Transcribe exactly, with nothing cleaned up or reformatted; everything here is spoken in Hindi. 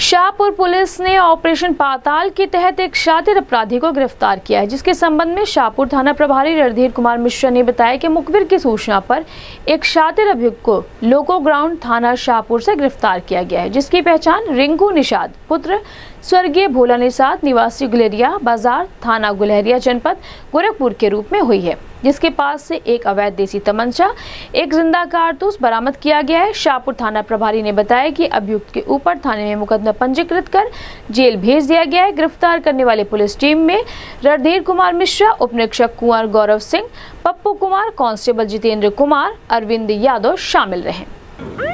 शाहपुर पुलिस ने ऑपरेशन पाताल के तहत एक शातिर अपराधी को गिरफ्तार किया है, जिसके संबंध में शाहपुर थाना प्रभारी रणधीर कुमार मिश्रा ने बताया कि मुखबिर की सूचना पर एक शातिर अभियुक्त को लोको ग्राउंड थाना शाहपुर से गिरफ्तार किया गया है, जिसकी पहचान रिंकू निषाद पुत्र स्वर्गीय भोला निषाद निवासी गुलेरिया बाजार थाना गुलेरिया जनपद गोरखपुर के रूप में हुई है, जिसके पास से एक अवैध देसी तमंचा, एक जिंदा कारतूस बरामद किया गया है। शाहपुर थाना प्रभारी ने बताया कि अभियुक्त के ऊपर थाने में मुकदमा पंजीकृत कर जेल भेज दिया गया है। गिरफ्तार करने वाली पुलिस टीम में रणधीर कुमार मिश्रा, उप निरीक्षक कुंवर गौरव सिंह, पप्पू कुमार, कांस्टेबल जितेंद्र कुमार, अरविंद यादव शामिल रहे।